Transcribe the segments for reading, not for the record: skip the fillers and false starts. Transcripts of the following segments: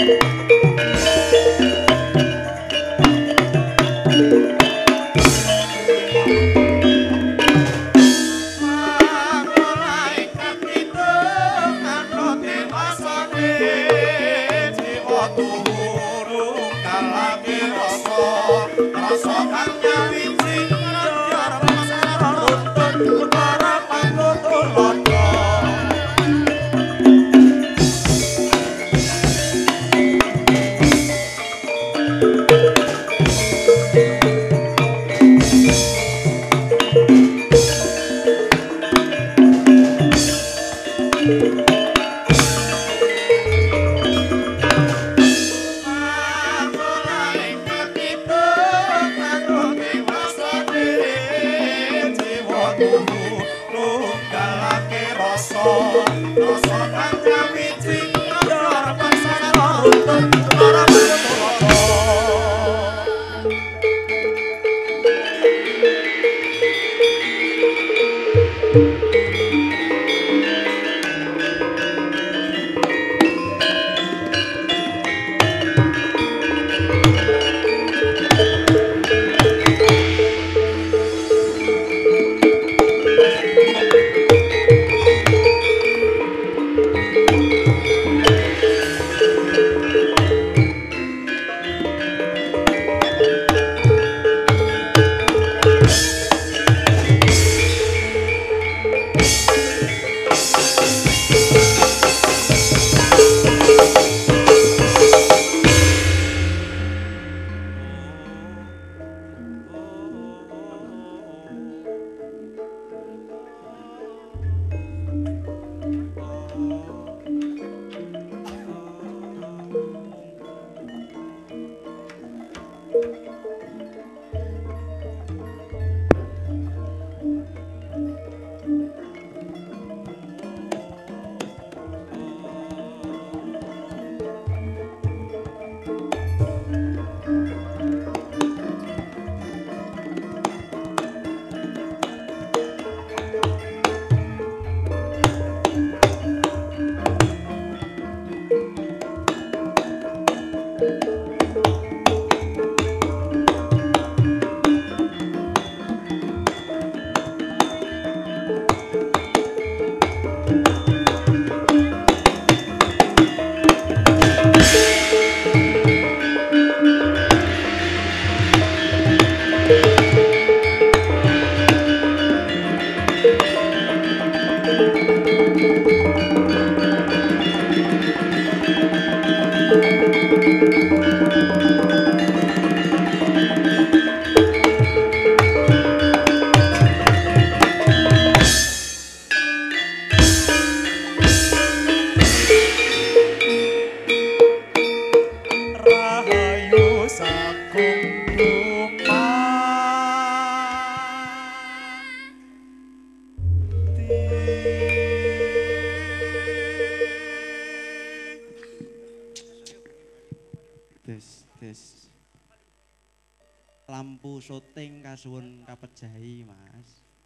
Lampu syuting kasuwun kapejahi Mas.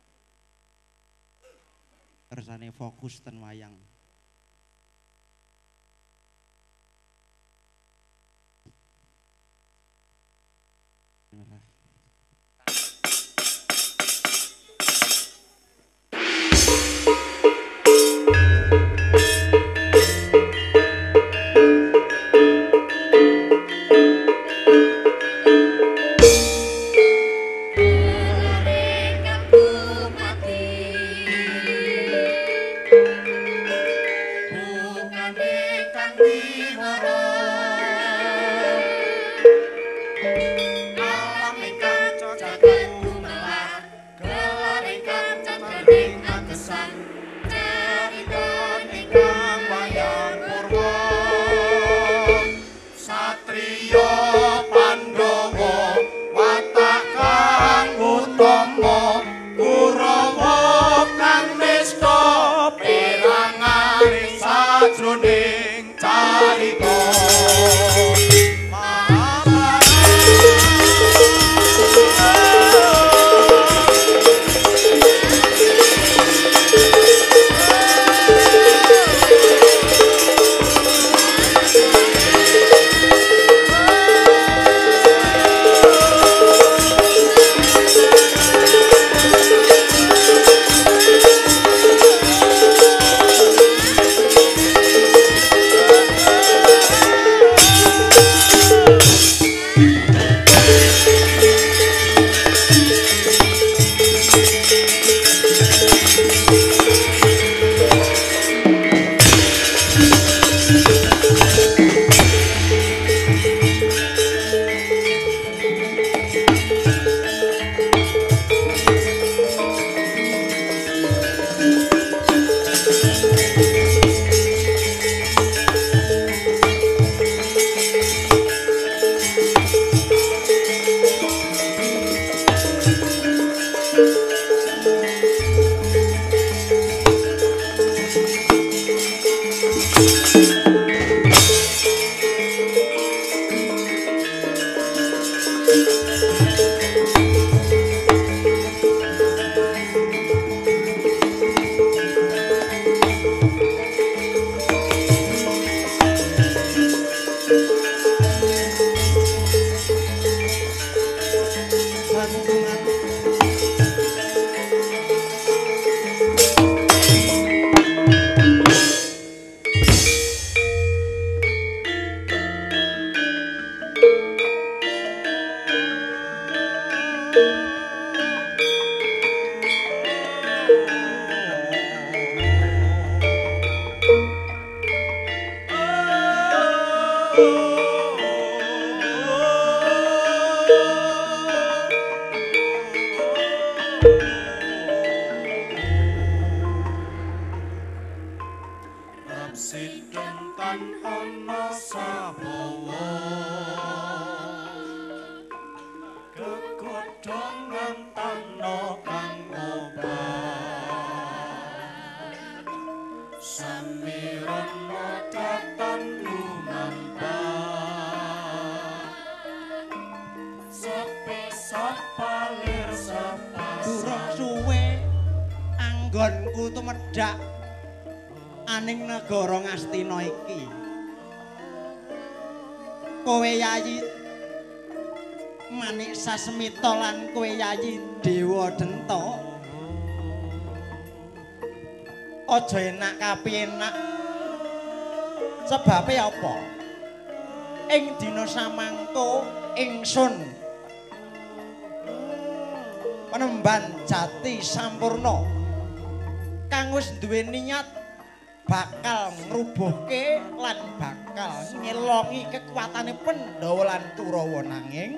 Kersane fokus ten wayang. Alam Anggonku tumedhak aning negara Ngastina iki. Kowe Yayi Manik Sasmita lan kowe Yayi Dewa Denta. Aja enak kapienak. Sebabe apa? Ing dina samangko ingsun Penemban Jati Sampurna kang wis duwe niat bakal ngrubuhke lan bakal ngelongi kekuatane Pandhawa lan Kurawa, nanging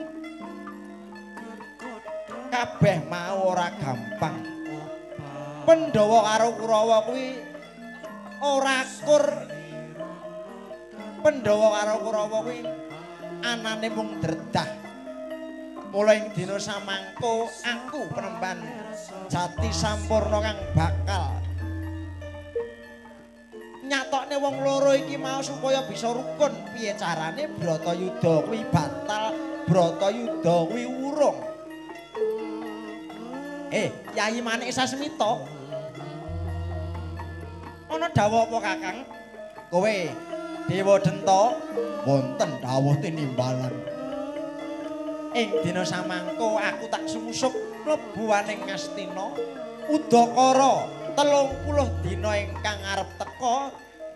kabeh mau ora gampang. Pandhawa karo Kurawa kuwi ora akur. Pandhawa karo Kurawa kuwi anane mung dredah. Mulai dina samangko aku Penemban Jati Sampurna kang bakal nyatokne wong loro iki mau supaya bisa rukun. Piye carane Bratayuda kuwi batal, Bratayuda kuwi urung. Yayi Manik Sasmita, ana dawuh apa Kakang? Kowe Dewa Denta wonten dawuh tinimbalan. Ing dina samangko aku tak sungsuk mlebu aning Ngastina. Udakara 30 dina ingkang arep teka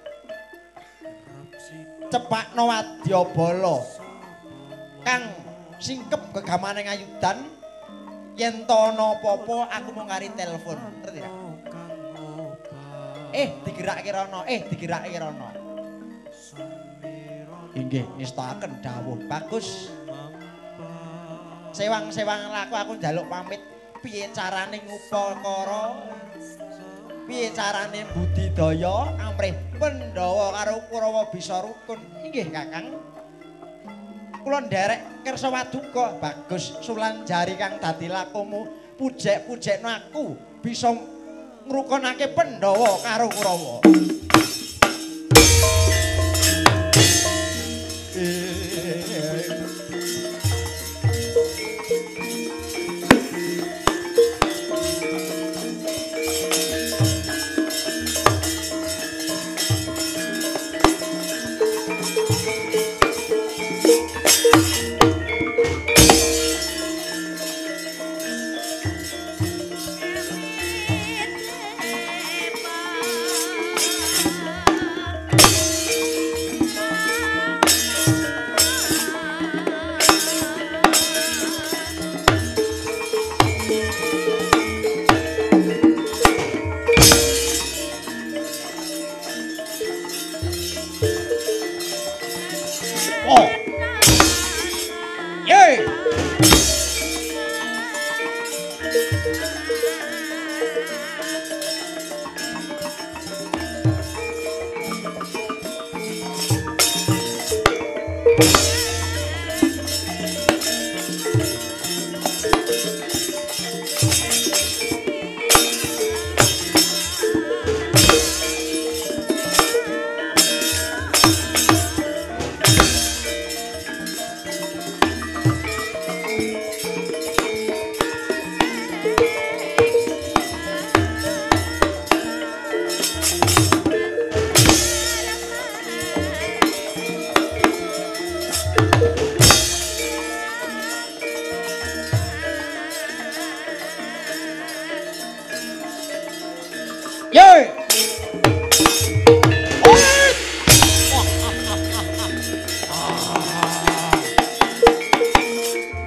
cepakna wadyabala kang singkep gegamaning ayudan. Yen to ana apa-apa aku mung ngari telepon, ngerti ra? Digerakke rono, digerakke rono. Inggih ngestakaken dawuh. Bagus. Sewang-sewang laku aku njaluk pamit. Piye carane ngupakara? Piye carane budidaya amrih Pandhawa karo Kurawa bisa rukun? Inggih Kakang. Kula nderek kersa waduka. Bagus, Sulanjari kang dadi lakumu, pujek-pujekno aku bisa ngrukunake Pandhawa karo Kurawa.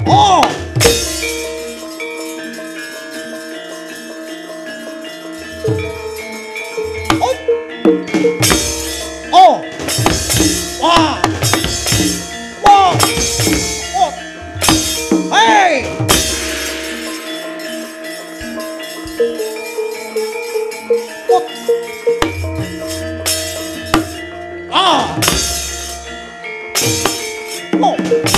Oh. Oh. Wah. Wah. Oh. Hey. Oh. Ah. Oh.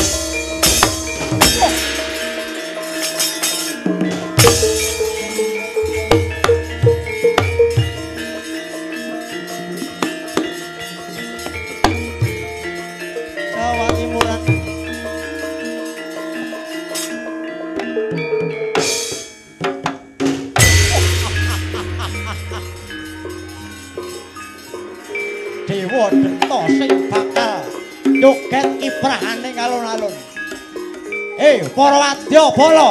Jawa Timuran. Dewa Denta sing bakal joget kiprahane alun-alun. Para wadya bala,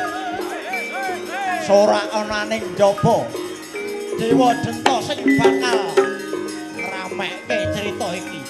sorak ana ning njaba. Dewa Denta sing bakal ngrameke cerita iki.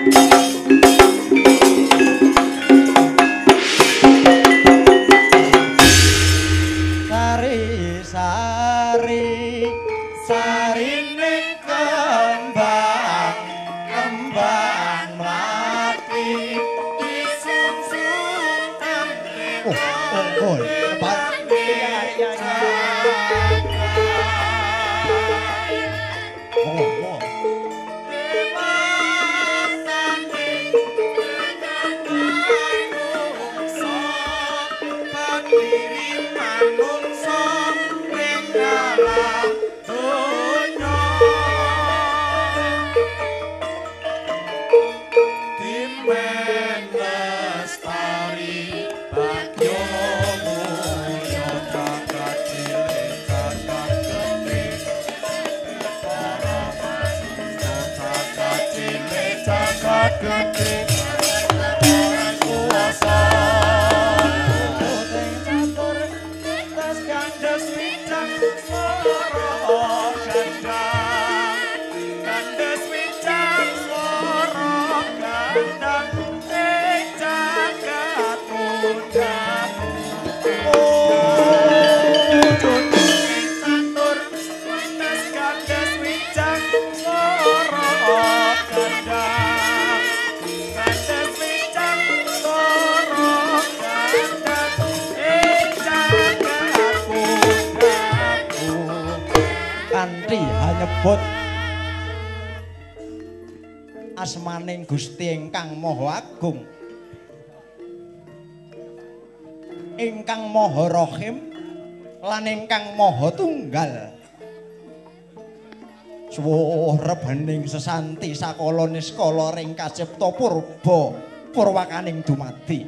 Asmaning Gusti ingkang Maha Agung, ingkang Maha Rahim lan ingkang Maha Tunggal. Suwuh rebening sesanti sakala niskala ring kacipta purba purwakaning dumadi.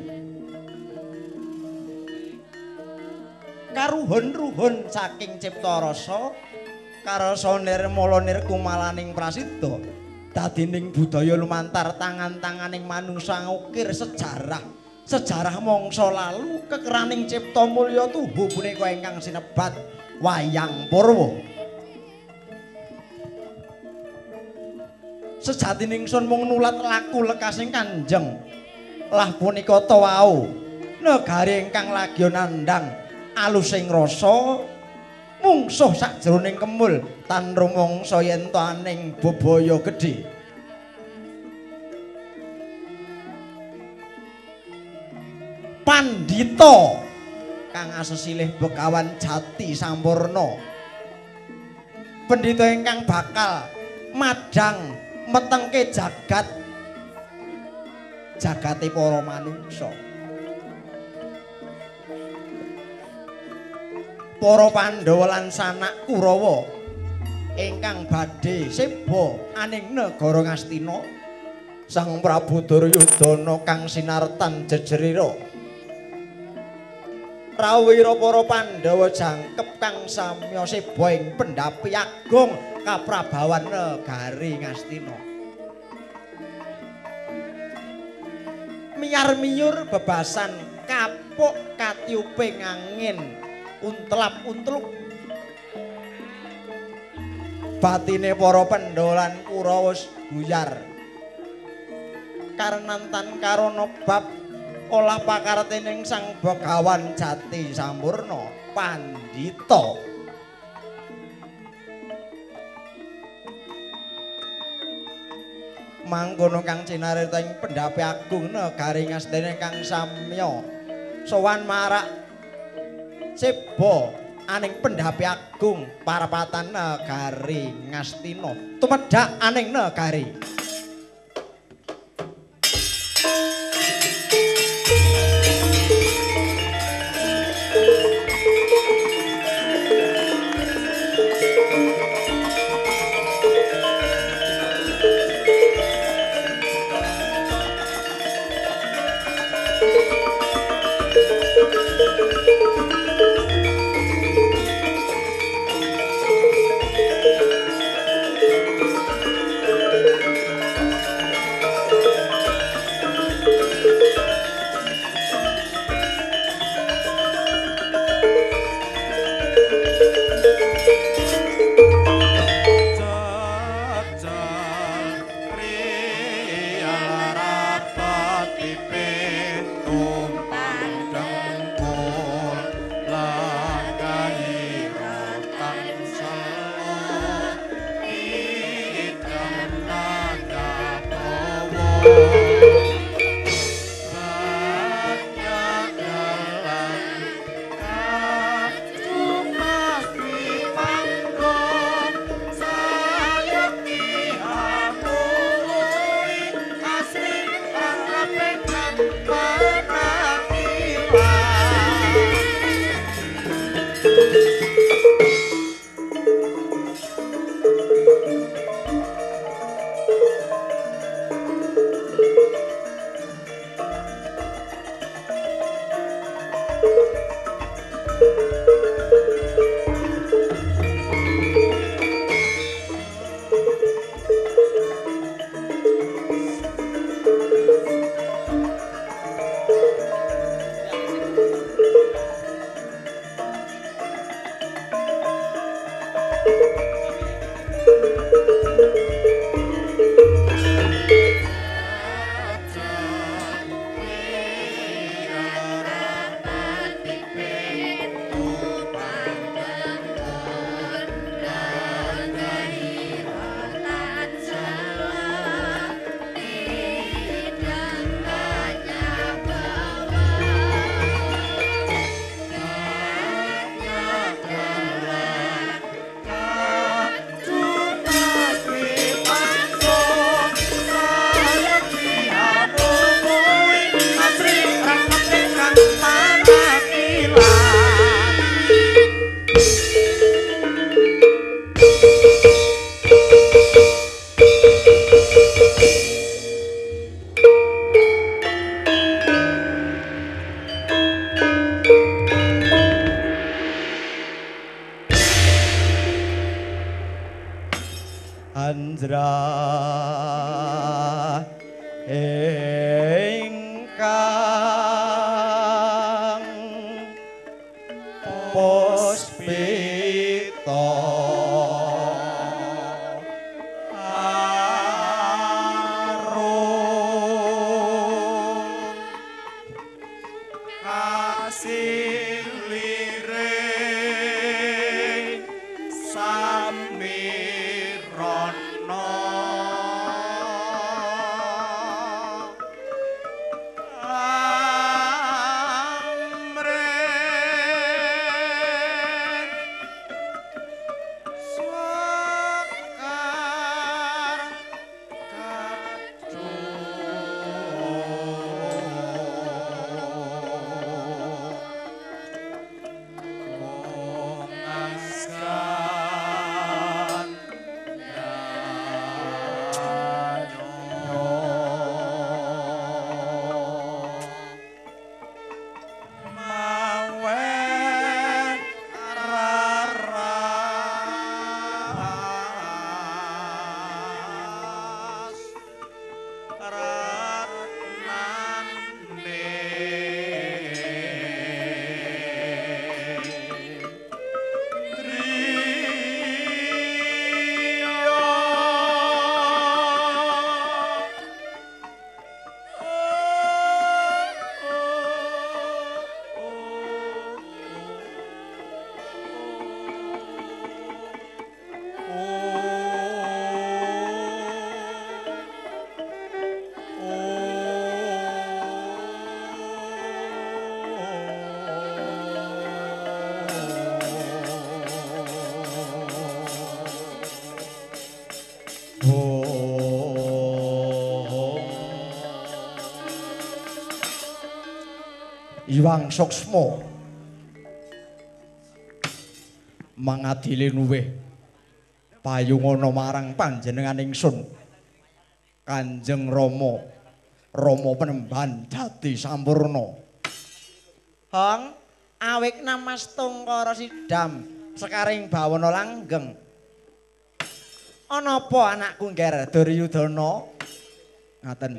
Karuhun-ruhun saking cipta rasa karasa nirmala nirkumalaning prasidha. Dadining budaya lumantar tangan-tanganing manungsa ngukir sejarah mangsa lalu kekeraning cipta mulya tuhu punika ingkang sinebat wayang Purwa. Sejatining sun mung nulat laku lekasing Kanjeng lah punika ta wau negari ingkang lagya nandhang alusing rasa mungsuh sakjroning kemul tan rumangsa yen to aning bebaya gedhe. Pandhita kang asesilih Begawan Jati Sampurna, pendhita ingkang bakal madhang metengke jagate para manungsa. Para Pandhawa lan sanak Kurawa ingkang badhe seba aning negara Ngastina, Sang Prabu Duryudana kang sinartan jejerira. Rawira para Pandhawa jangkep kang samya seba ing pendhapi agung kaprabawan negari Ngastina. Miyar-miyur bebasan kapuk katiuping angin untlap-untluk. Batine para Pandhawa lan Kurawa buyar karenantan karana bab olah pakartening Sang Begawan Jati Sampurna Pandhita. Mangkono kang cinarita ing pendhapi agung negari Ngastina kang samya sowan marak seba aning pendhapi agung parapatan negari Ngastina tumedhak aning negari. Iwang Suksma mangadili nuwih payungana marang panjenengan ingsun Kanjeng Rama Rama Penemban dadi sampurna. Hong awik namas tungkara sidam sekaring bawana langgeng. Ana apa anakku ngger Duryudana? Ngaten.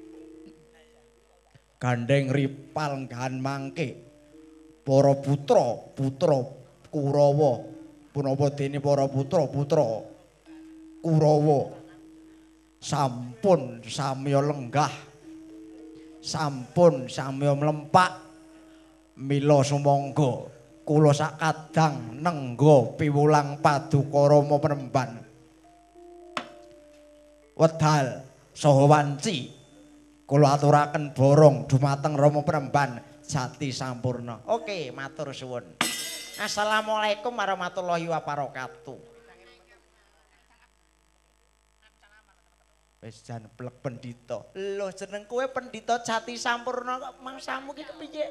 Gandeng ripal nggahan mangke para putra Kurawa punapa dene para putra Kurawa sampun samya lenggah sampun samya mlempak mila sumangga kula sakadang nengga piwulang Paduka Rama Penemban wedal saha wanci kula aturaken borong dumateng Rama Penemban jati sampurna. Oke, matur suwun. Assalamualaikum warahmatullahi wabarakatuh. Wis jan plek pendhita. Lho jeneng kowe pendhita jati sampurna kok mangsamu ki kepiye?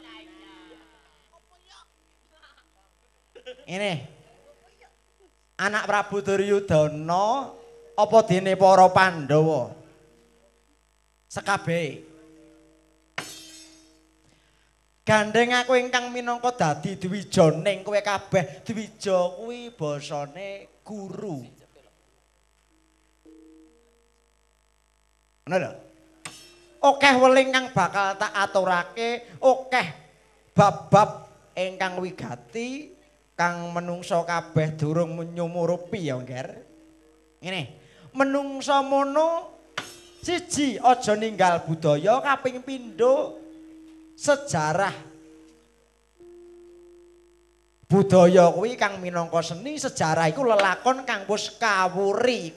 Ini anak Prabu Duryudana apa dene para Pandhawa sekabehe gandeng aku ingkang minangka dadi dwija ning kowe kabeh. Dwija kuwi basane guru. Ngono lho. Akeh weling kang bakal tak aturake, akeh bab-bab ingkang wigati kang menungsa kabeh durung nyumurupi ya, Ngger. Ngene, menungsa mono siji aja ninggal budaya, kaping pindho sejarah budaya kuwi kang minangka seni, sejarah iku lelakon kang wis kawuri.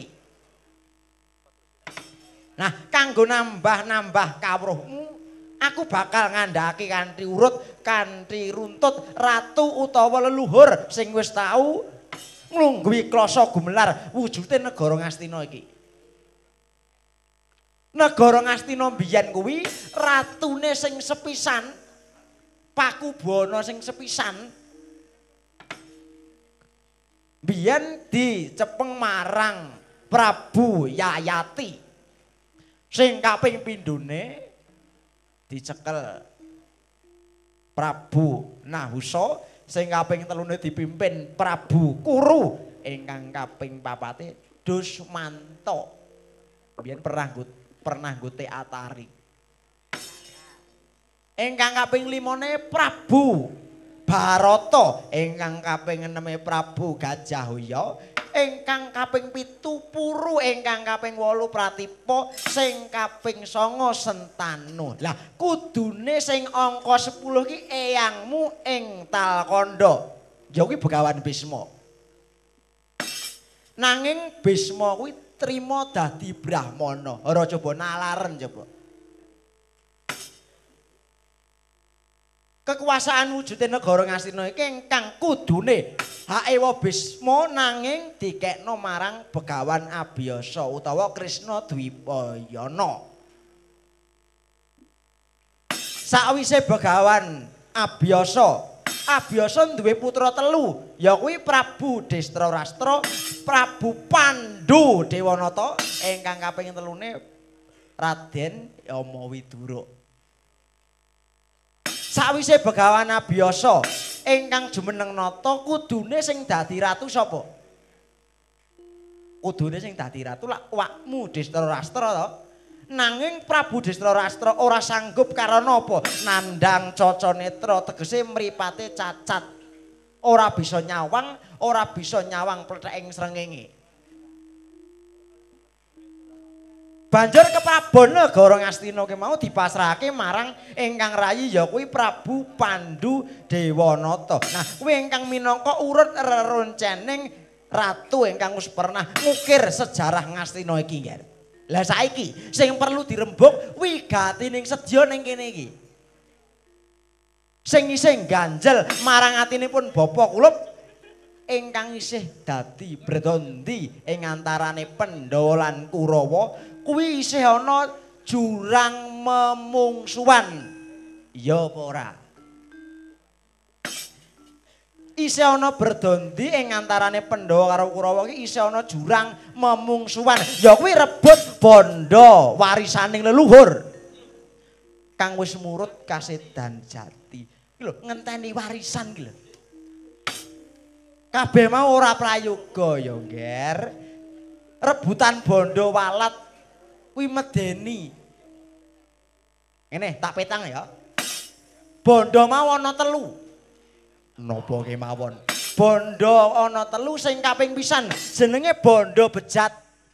Nah, kanggo nambah kawruhmu, aku bakal ngandhaki kanthi urut, kanthi runtut ratu utawa leluhur sing wis tau nglungguhi klasa gumelar wujude negara Ngastina iki. Negara Ngastina biyen kuwi ratune sing sepisan, Pakubana sing sepisan biyen dicepeng marang Prabu Yayati. Sing kaping pindhone dicekel Prabu Nahusa, sing kaping telune dipimpin Prabu Kuru, ingkang kaping papate Dusmanta. Biyen pernah nggo teatari. Ingkang kaping limane Prabu Barata, ingkang kaping eneme Prabu Gajahhoya, ingkang kaping 7 Puru, ingkang kaping 8 Pratipa, sing kaping 9 Sentanu. Lah kudune sing angka 10 ki eyangmu ing Talkanda. Ya kuwi Begawan Bisma. Nanging Bisma kuwi trima dadi brahmana. Ora coba nalaren coba. Kekuasaan wujude negara Ngastina iki ingkang kudune Haewa Bisma nanging dikekno marang Begawan Abiyasa utawa Krishna Dwipayana. Sakwise Begawan Abiyasa duwe putra 3, yakuwi Prabu Destrarastra, Prabu Pandhu Dewanata, ingkang kaping 3 Raden Yamawidura. Sakwise Begawan Abiyasa ingkang jumeneng nata, kudune sing dadi ratu sapa? Kudune sing dadi ratu lak awakmu Destrarastra to. Nanging Prabu Destrarastra ora sanggup karena apa? Nandhang caca netra, tegese mripate cacat. Ora bisa nyawang pletheking srengenge. Banjur keprabon negara Ngastina ki mau dipasrahake marang ingkang rayi ya kuwi Prabu Pandhu Dewanata. Nah, kuwi ingkang minangka urut reroncening ratu ingkang wis pernah ngukir sejarah Ngastina iki, Nger. Lah saiki sing perlu dirembug wigatining sedya ning kene iki. Sing isih ganjel marang atinipun Bapa Kulup ingkang isih dadi berdondi ing antarane Pandhawa lan Kurawa kuwi isih ana jurang memungsuhan. Iya apa ora? Isih ana berdondi ing antarane Pandhawa karo Kurawa iki isih ana jurang memungsuhan. Ya kuwi rebut bondo warisaning leluhur. Kang wis murut kasedan jati. Iki lho ngenteni warisan iki lho. Kabeh mau ora prayoga ya, Ngger. Rebutan bondo walat kuwi medeni. Ngene tak petang ya. Bondo mau ana 3. Napa kemawon? Bondo ana 3 sing kaping pisan jenenge bondo bejat.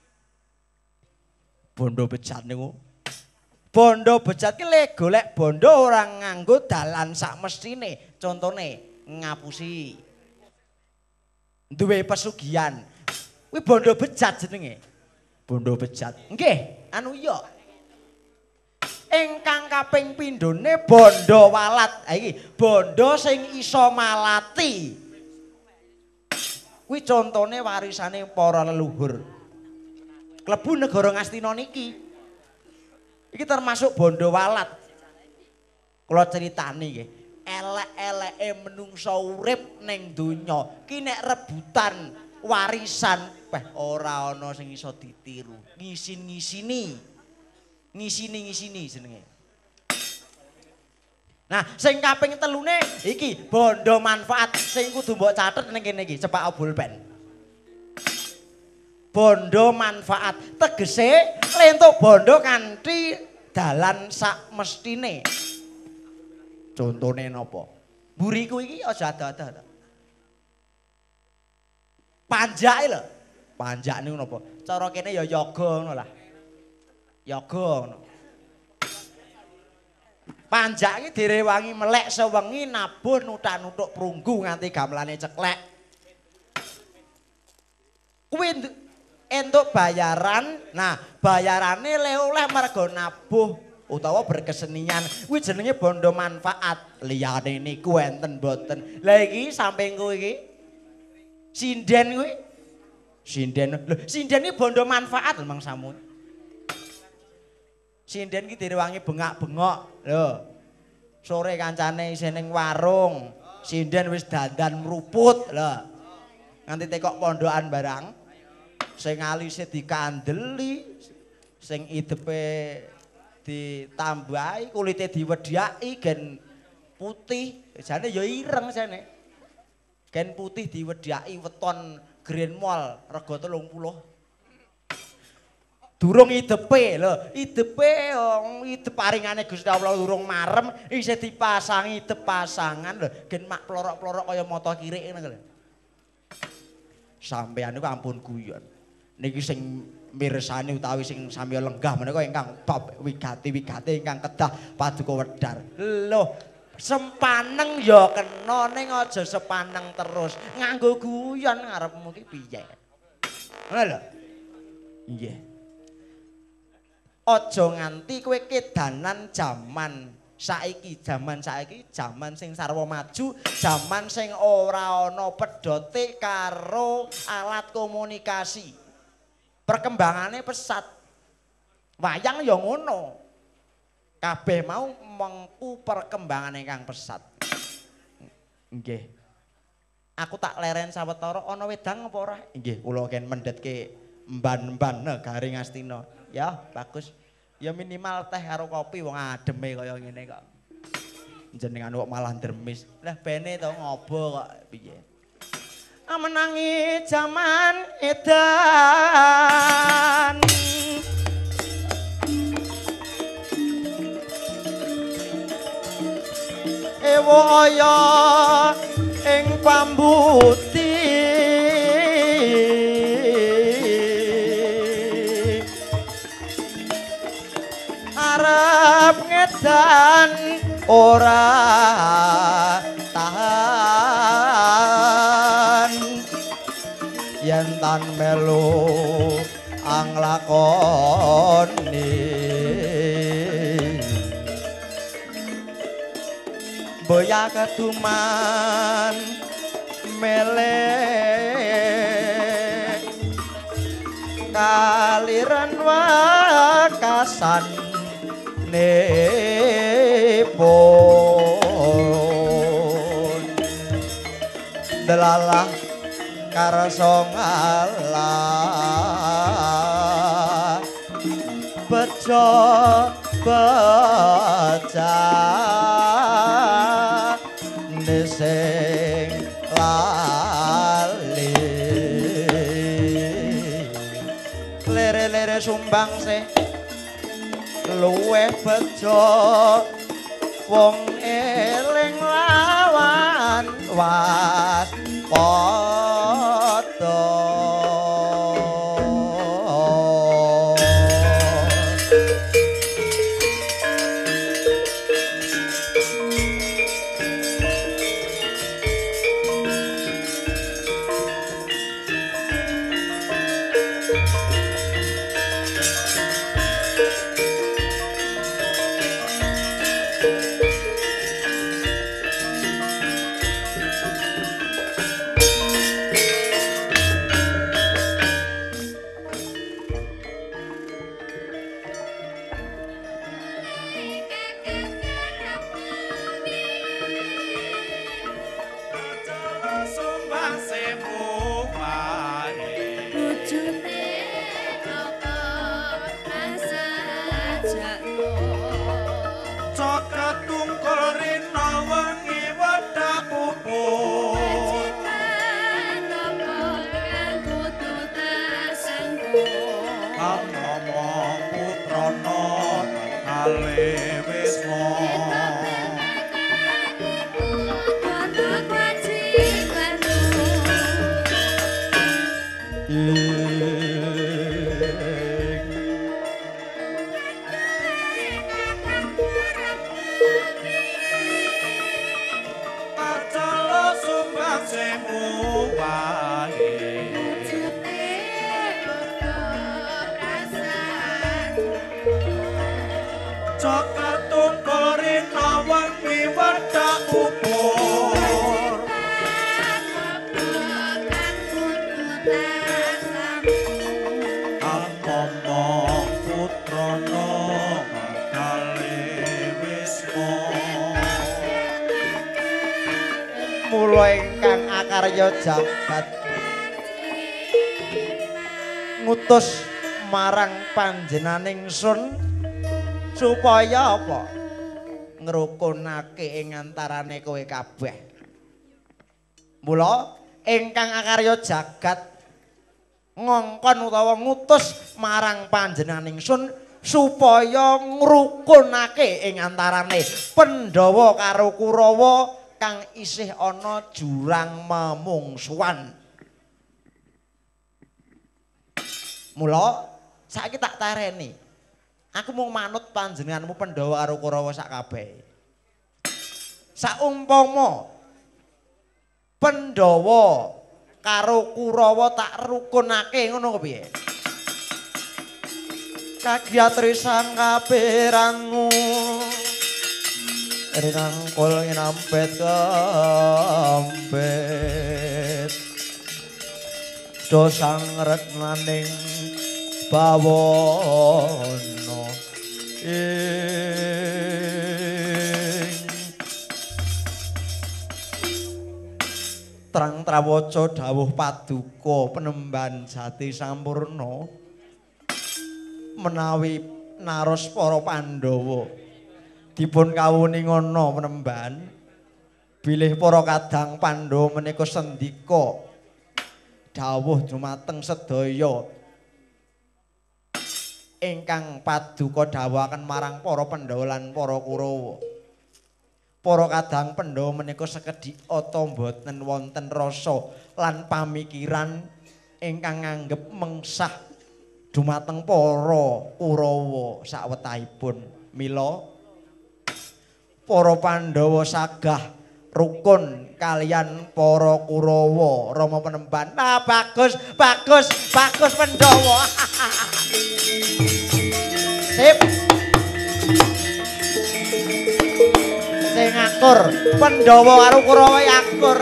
Bondo bejat niku. Bondo bejat ki le golek bondo ora nganggo dalan sak mestine. Contone ngapusi. Duwe pesugihan. Kuwi bondo bejat jenenge. Bondo bejat. Nggih, anu iya. Ingkang kaping pindhone bondo walat. Ha iki bondo sing iso malati. Kuwi contone warisane para leluhur. Klebu negara Ngastina niki. Iki termasuk bondo walat. Kula critani nggih. Elek-eleke menungsa urip ning donya ki nek rebutan warisan ora ana sing iso ditiru. Ngisin-ngisini. Ngisini jenenge. Nah, sing kaping 3ne iki bondo manfaat sing kudu mbok catet ning kene iki, cepak pulpen. Bondo manfaat tegese lentuk bondo kanthi dalan sak mestine. Contone napa? Mburiku iki aja ada-ada. Panjake lho. Panjak niku napa? Cara kene ya yoga ngono lah. Yoga ngono. Panjak iki direwangi melek sewengi nabuh nuthak-nuthuk prunggu nganti gamelane ceklek. Kuwi entuk bayaran. Nah, bayarane le oleh mergo nabuh utawa berkesenian. Kuwi jenenge bondo manfaat. Liyane niku enten mboten. Lah iki samping kowe iki sinden kuwi. Sinden. Lho, sinden iki bondo manfaat lho mangsamu. Sinden ki direwangi bengak-bengok. Lho. Sore kancane isih ning warung. Sinden wis dandan mruput. Lho. Nganti tekok pondokan barang. Sing alise dikandeli, sing idepe ditambahi, kulite diwedhaki gen putih. Jane ya ireng jane. Gen putih diwedhaki weton Grand Mall rega 30. Durung idepe lho, idepe idep paringane Gusti Allah durung marem isih dipasangi idep pasangan lho, gen mak plorok-plorok kaya mata kirik ngene lho. Sampeyan niku ampun guyon. Niki sing mirsani utawi sing samya lenggah menika ingkang bab wigati-wigati ingkang kedah paduka wedhar. Lho, sempaneng ya kena ning aja sepaneng terus. Nganggo guyon ngarepmu ki piye? Ngono lho. Nggih. Aja nganti kowe kedanan jaman saiki, jaman sing sarwa maju, jaman sing ora ana pedhote karo alat komunikasi. Perkembangane pesat. Wayang ya ngono. Kabeh mau mengku perkembangane kang pesat. Nggih. Aku tak leren sawetara ana wedang apa ora? Nggih, kula ken mendhetke mban-mban negari Ngastina. Ya, bagus. Ya minimal teh karo kopi wong ademe kaya ngene kok. Jenengan kok malah dermis. Lah bene to ngobo kok piye? Menangi jaman edan. Ewaya ing pambuti arep ngedan ora tahan yen tan melu anglakoni boya keduman melek kaliran wakasan delalah karsa ngalah bejo baca nesing lali lere-lere sumbang se luweh bejo wong eling lawan was padha ingkang akarya jagat ngutus marang panjenenganing sun supaya apa ngrukunake ing antarane kowe kabeh. Mula ingkang akarya jagat ngongkon utawa ngutus marang panjenenganing sun supaya ngrukunake ing antarane Pandhawa karo Kurawa kang isih ana jurang memungsuhan. Mula saiki tak tareni. Aku mung manut panjenenganmu Pandhawa karo Kurawa sak kabeh. Saumpama Pandhawa karo Kurawa tak rukunake ngono piye? Kagiatri sang kapiranmu rinangkul nginampet kempet dosang retnaning bawana terang trawaca dawuh paduka penemban jati sampurna menawi naros para Pandhawa dipun kawuningana penemban bilih para kadang Pandhawa menika sendika dawuh dumateng sedaya ingkang paduka dawuhaken marang para Pandhawa lan para Kurawa. Para kadang Pandhawa menika sekedhik ta boten wonten rasa lan pamikiran ingkang nganggep mengsah dumateng para Kurawa sawetahipun. Mila para Pandhawa sagah rukun kalian para Kurawa Rama Penemban. Nah, bagus Pandhawa. Sip. Sing akur Pandhawa karo Kurawa akur.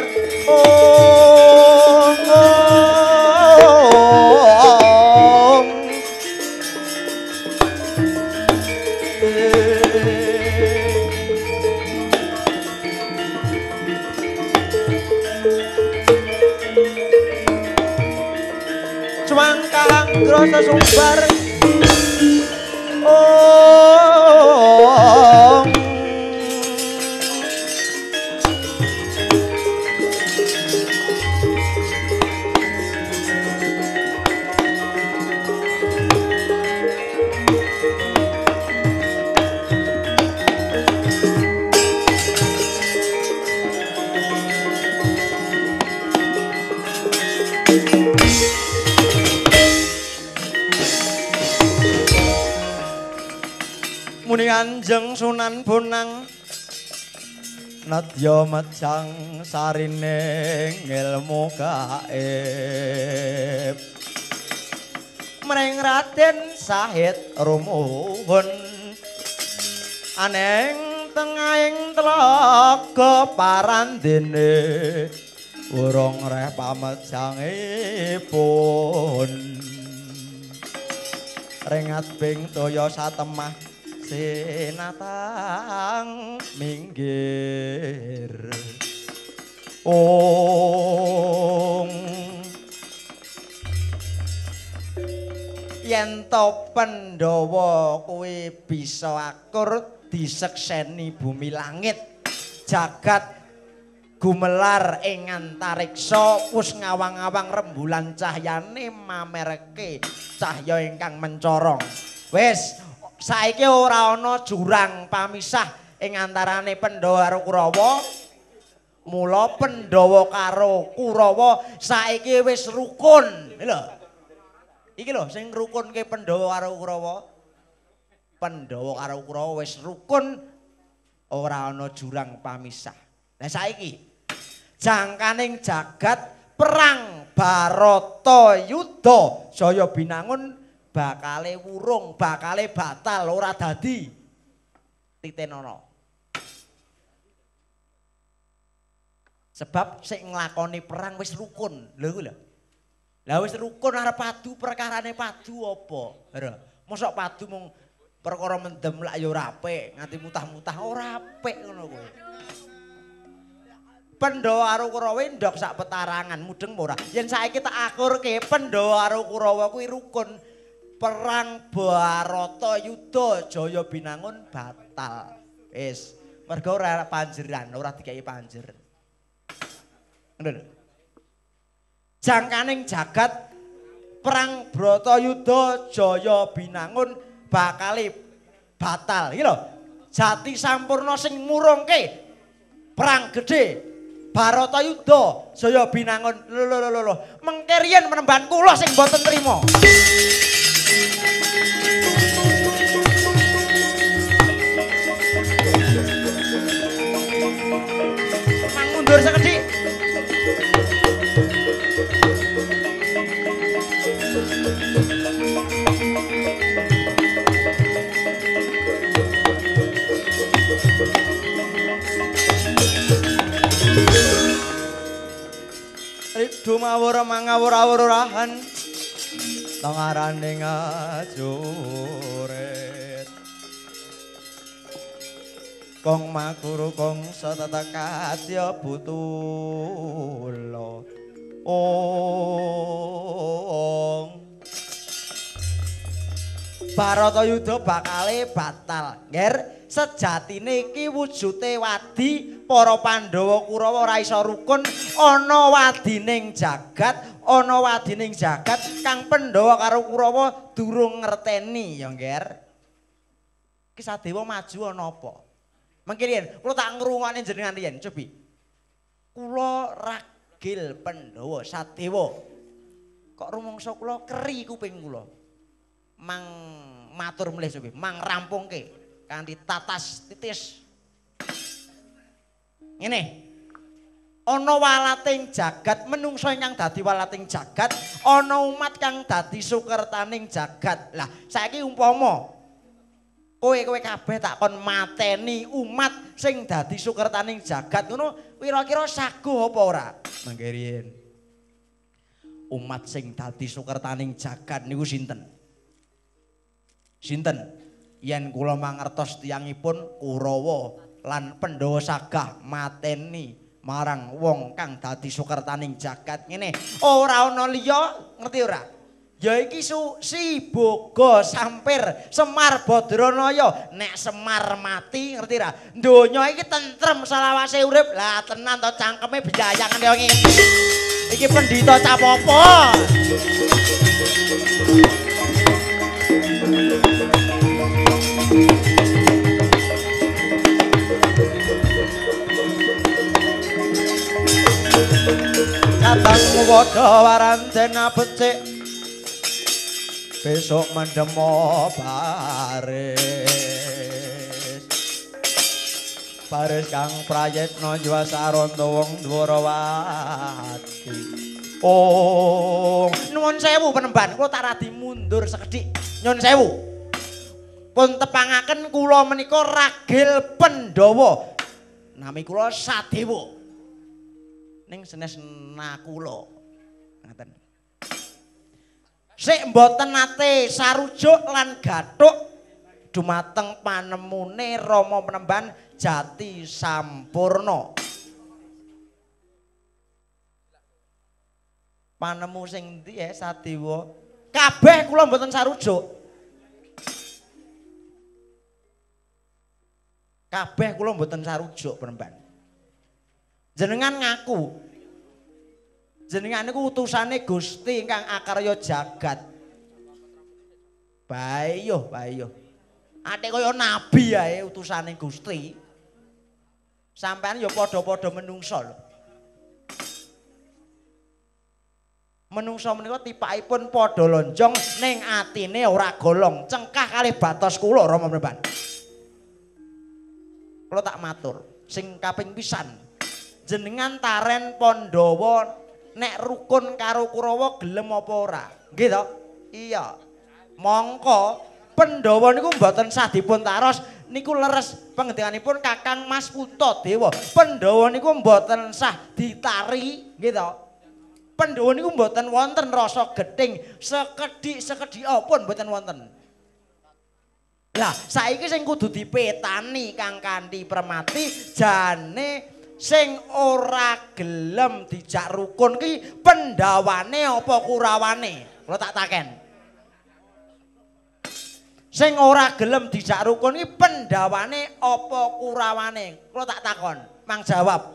Oh. Sagro sesumbar oh muni Kanjeng Sunan Bonang nadya majang sarining ilmu gaib mring Raden Sahid rumuhun aneng tengahing tlaga parandene urung reh pamejangipun rengat ping toya satemah sinatang minggir yen to Pandhawa kuwi bisa akur disekseni bumi langit jagat gumelar ing antariksa wis ngawang-awang rembulan cahyane mamerke cahya ingkang mencorong wis saiki ora ana jurang pamisah ing antarane Pandhawa karo Kurawa. Mula Pandhawa karo Kurawa saiki wis rukun. Lho. Iki lho sing rukunke Pandhawa karo Kurawa. Pandhawa karo Kurawa wis rukun ora ana jurang pamisah. Lah saiki jangkaning jagat perang Baratayuda Jaya Binangun bakale wurung, bakale batal ora dadi titenana. Sebab sing nglakoni perang wis rukun. Lho iku lho. Lah wis rukun arep padu perkarane padu apa? Lho, mosok padu mung perkara mendem lak ya ora apik, nganti mutah-mutah ora apik ngono kuwi. Pandhawa karo Kurawa ndok sak petarangan mudeng ora. Yen saiki tak akurke Pandhawa karo Kurawa kuwi rukun. Perang Baratayuda Jaya Binangun batal. Wis, mergo ora panjeran, ora dikeki panjer. Ngono lho. Jangkaning jagat perang Baratayuda Jaya Binangun bakale batal. Iki lho. Jati sampurna sing murungke perang gedhe Baratayuda Jaya Binangun. Lho. Mengke riyen menemban kula sing boten trima. Mang mundur sekedhik. Ridho mawur mangawur-awurahan tangarane ngajuret kong makuru kong satata kadya butula Baratayuda bakale batal nger sejatine iki wujute wadi para Pandhawa Kurawa ora isa rukun ana wadining jagat kang Pandhawa karo Kurawa durung ngerteni ya nger iki Sadewa maju ana apa mengki riyen kula tak ngrungokne jenengan riyen cobi kula ragil Pandhawa Sadewa kok rumangsa kula keri kuping kula mang matur mlih cobi mang rampungke kanthi tatas titis ngene ana walating jagat menungso ingkang dadi walating jagat ana umat kang dadi sukertaning jagat lah saiki umpama kowe kabeh tak kon mateni umat sing dadi sukertaning jagat ngono kira-kira saguh apa ora mangke riyen umat sing dadi sukertaning jagat niku sinten yen kula mangertos tiyangipun Kurawa lan Pandhawa sagah mateni marang wong kang dadi sukertaning jagat ngene ora ana liya ngerti ora Ya iki Si Boga Sampir Semar Badranaya. Nek Semar mati ngerti ra? Donya iki tentrem selawase urip. Lah tenan to cangkeme biayangan yo ngene. Iki pendhita capopo. Katang wadah warandena becik besok mendemo baris kang prayitna Jwasaranta wong Dwarawati. Oh nuwun sewu penemban kula tak radi mundur sekedhik nyuwun sewu pun tepangaken kula menika ragil Pandhawa nami kula Sadewa ning senes nakula ngaten. Sik mboten nate sarujuk lan gathuk dumateng panemune Rama Penemban Jati Sampurna. Panemu sing endi Sadewa? Kabeh kula mboten sarujuk. Kabeh kula mboten sarujuk Penemban. Jenengan ngaku jenengan niku utusane Gusti ingkang akarya jagat. Bayo. Atik kaya nabi ae utusane Gusti. Sampeyan ya padha-padha menungsa lho. Menungsa menika tipakipun padha lonjong ning atine ora golong. Cengkah kalih batos kula Rama Penemban. Kula tak matur, sing kaping pisan jenengan taren Pandhawa nek rukun karo Kurawa gelem apa ora? Nggih to? Iya. Mongko Pandhawa niku mboten sah dipun taros niku leres pangendikanipun Kakang Mas Puntadewa. Pandhawa niku mboten sah ditari, nggih to? Pandhawa niku mboten wonten rasa gething, sekedhik-sekedhik pun mboten wonten. Lah saiki sing kudu dipetani Kang Kanthi Permati jane sing ora gelem dijak rukun ki Pandhawane apa Kurawane? Kula tak taken. Sing ora gelem dijak rukun ki Pandhawane apa Kurawane? Kula tak takon. Mang jawab.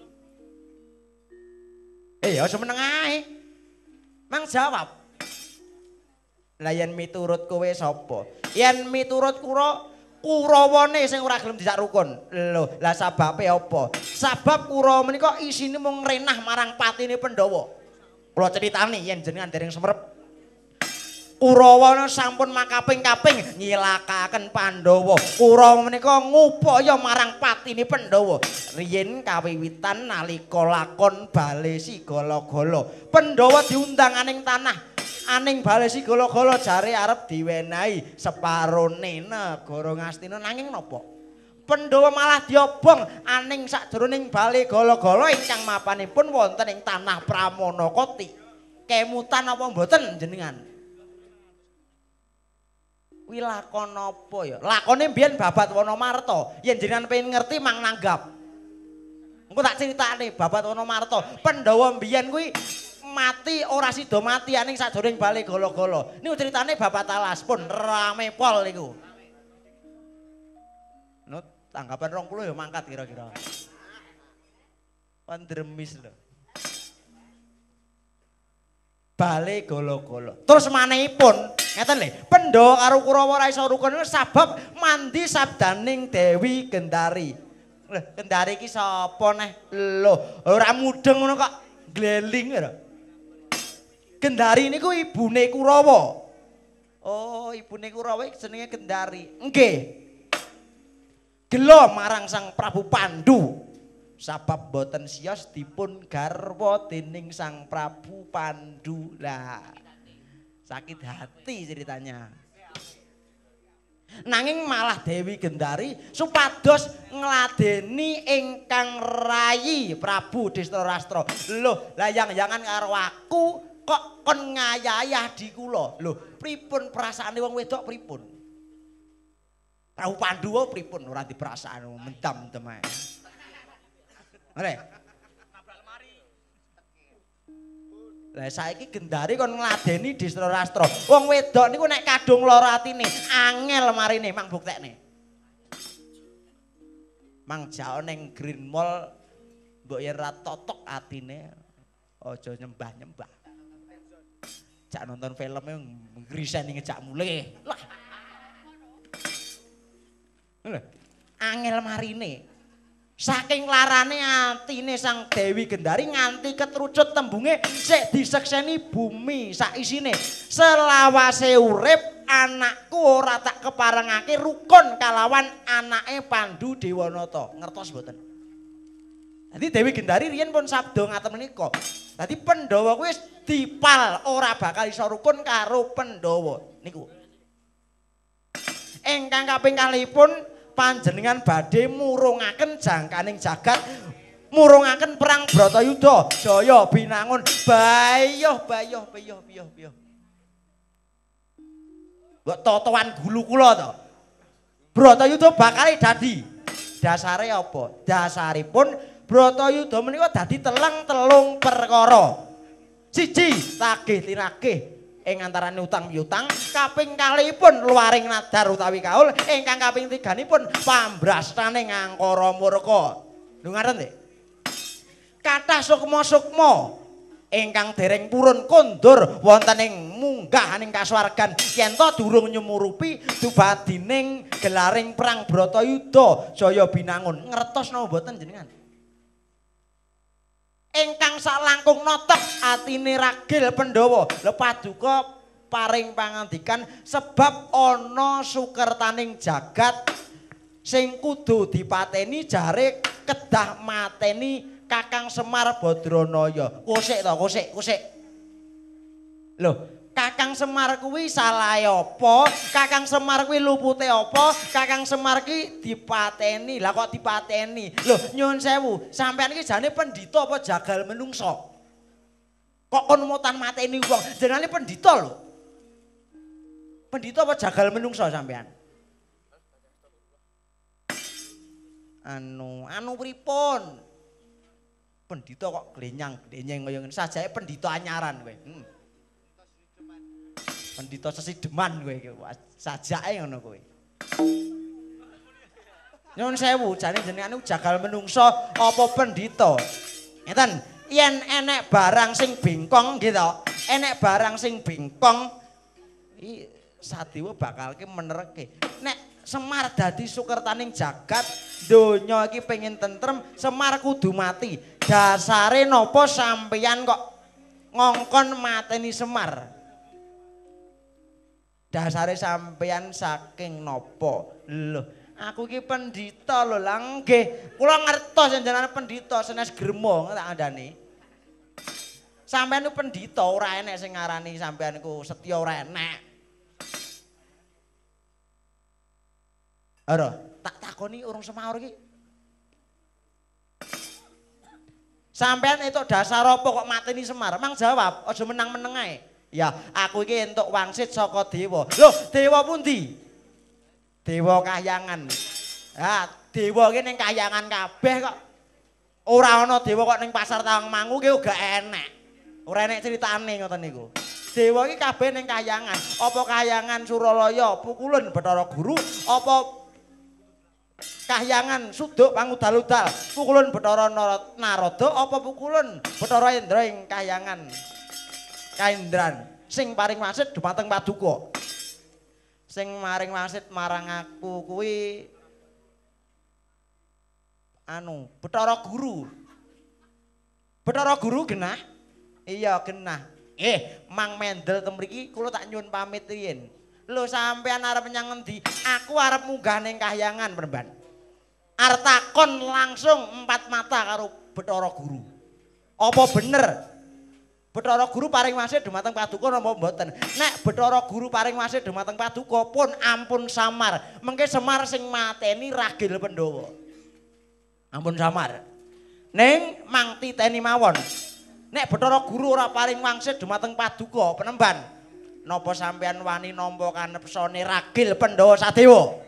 Ya semeneng ae. Mang jawab. Lah yen miturut kowe sapa? Yen miturut Kurawane sing ora gelem dijak rukun. Lho, lah sababe apa? Sabab Kurawa menika isine mung renah marang patine Pandhawa. Kula critani yen jenengan dereng semerep. Kurawa sampun makaping-kaping nyilakaken Pandhawa. Kurawa menika ngupaya marang patine Pandhawa. Riyen kawiwitan nalika lakon Bale Sigala-gala, Pandhawa diundang aning tanah aning Bale Sigala-gala jare arep diwenehi separone negara Ngastina nanging napa? Pandhawa malah diobong aning sakjroning Bale Gala-gala ingkang mapanipun wonten ing tanah Pramanakati. Kemutan apa mboten jenengan? Kuwi lakon apa ya? Lakone mbiyen Babat Wanamarta. Yen jenengan pengen ngerti mang nanggap. Engko tak critakne Babat Wanamarta. Pandhawa mbiyen kuwi mati ora sida mati aning sajroning Bale Gala-gala. Niku critane Babat Alas pun rame pol niku. Nut tanggapan 20 ya mangkat kira-kira. Pandremis lho. Bale Gala-gala. Terus manehipun ngeten lho, Pandhawa karo Kurawa ora iso rukun sabab mandi sabdaning Dewi Gendari. Lho, Gendari iki sapa neh? Lho, ora mudeng ngono kok gleling lho. Gendari niku ibune Kurawa. Oh, ibune Kurawa iki jenenge Gendari. Nggih. Gelo marang Sang Prabu Pandu. Sabab boten siyos dipun garwa dening Sang Prabu Pandu. Lah, sakit hati ceritanya. Nanging malah Dewi Gendari supados ngladeni ingkang rayi Prabu Destarastra. Lho, layang-yangan karo aku kok kon ngayayah di kula. Lho, pripun perasaane wong wedok pripun? Prabu Pandu pripun ora diperasaan mendam-mendem ae. Ngene. Lah saiki Gendari kon ngladeni Distra-rastra. Wong wedok niku nek kadung lara atine, angel marine mang buktekne. Mang jao ning Green Mall mbok yen ra totok atine aja nyembah-nyembah. Jak nonton filme ngriseni ngejak mulih. Lah. Angel marine. Saking larane atine Sang Dewi Gendari nganti ketrucut tembunge sik disekseni bumi sak isine. Selawase urip anakku ora tak keparengake rukun kalawan anake Pandu Dewanata. Ngertos mboten? Dadi Dewi Gendari riyen pun sabda ngaten menika. Dadi Pandhawa kuwi wis dipal ora bakal iso rukun karo Pandhawa niku. Ingkang kaping kalihipun panjenengan badhe murungaken jangkaning jagat, murungaken perang Bratayuda, Jaya Binangun, bayoh. Mbok totoan gulu kula to. Bratayuda bakal dadi. Dasare apa? Dasaripun Bratayuda menika dadi telung perkara. Siji, tagih tinagih ing antarane utang piutang, kaping kalihipun luaring nadar utawi kaul, ingkang kaping tiganipun pambrastaning angkara murka. Lho ngaten nggih. Kathah sukma-sukma ingkang dereng purun kondur wonten ing munggahaning kasuwargan yen to durung nyumurupi dubadining gelaring perang Bratayuda Jaya Binangun. Ngertos napa mboten jenengan? Ingkang salangkung notok atine ragil Pandhawa. Lha paduka paring pangandikan sebab ana sukertaning jagat sing kudu dipateni jare kedah mateni Kakang Semar Badranaya. Kusik to, kusik. Lho, Kakang Semar kuwi salahe apa? Kakang Semar kuwi lupute apa? Kakang Semar ki dipateni. Lah kok dipateni? Lho, nyuwun sewu, sampean iki jane pendhita apa jagal menungso? Kok kon mutan mateni wong? Jenenge pendhita lho. Pendhita apa jagal menungso sampean? Anu pripun? Pendhita kok glenyang-glenyeng kaya ngene. Sajake pendhita anyaran kowe. Pendhita sesideman kowe iki. Sajake ngono kowe. Nyuwun sewu, jane jenengan niku jagal menungso apa pendhita? Ngeten, yen enek barang sing bengkong nggih to. Enek barang sing bengkong iki Sadewa bakalke menerke. Nek Semar dadi sukertaning jagat, donya iki pengen tentrem, Semar kudu mati. Dasare napa sampeyan kok ngongkon mateni Semar? Dasare sampeyan saking napa? Lho, aku iki pendhita lho, lah nggih. Kula ngertos jenengan pendhita senes gremo tak andani. Sampeyan niku pendhita ora enek sing ngarani sampeyan niku setya ora enek. Ora, tak takoni urung semaur iki. Sampeyan entuk dasar apa kok mateni Semar? Mang jawab, aja menang-meneng ae. Ya, aku iki entuk wangsit saka dewa. Loh, dewa pundi? Dewa Kahyangan. Ha, dewa iki ning Kahyangan kabeh kok. Ora ana dewa kok ning Pasar Tawangmangu ki uga enek. Ora enek critane ngoten niku. Dewa iki kabeh ning Kahyangan. Apa Kahyangan Suralaya pukulen Bathara Guru, apa Kahyangan Suduk Pangudal-udal pukulen Bathara Narada, apa pukulen Bathara Indra ing Kahyangan Kaindran sing paring wasit dumateng Paduka. Sing maring wasit marang aku kuwi Bathara Guru. Bathara Guru genah? Iya genah. Mang Mendel temriki kula tak nyuwun pamit riyin. Lho sampean arep menyang ngendi? Aku arep munggah ning Kahyangan, Perban. Arep takon langsung empat mata karo Bathara Guru. Apa bener Bathara Guru paring wasit dumateng Paduka napa mboten? Nek Bathara Guru paring wasit dumateng Paduka pun ampun Samar. Mengke Semar sing mateni ragil Pandhawa. Ampun Samar. Ning mang titeni mawon. Nek Bathara Guru ora paring wangsit dumateng Paduka, Penemban. Napa sampeyan wani nampa kanepsane ragil Pandhawa Sadewa?